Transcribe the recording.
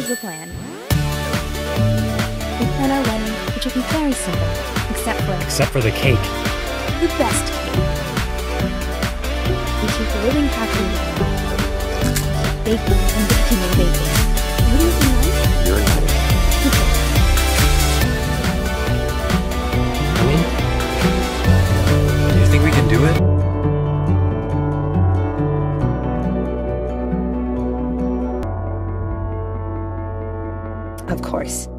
the plan. We plan our wedding, which will be very simple, Except for the cake. the best cake. We keep living happily together. Baking and baking and baking. What do you think? You're nice. I mean, do you think we can do it? Of course.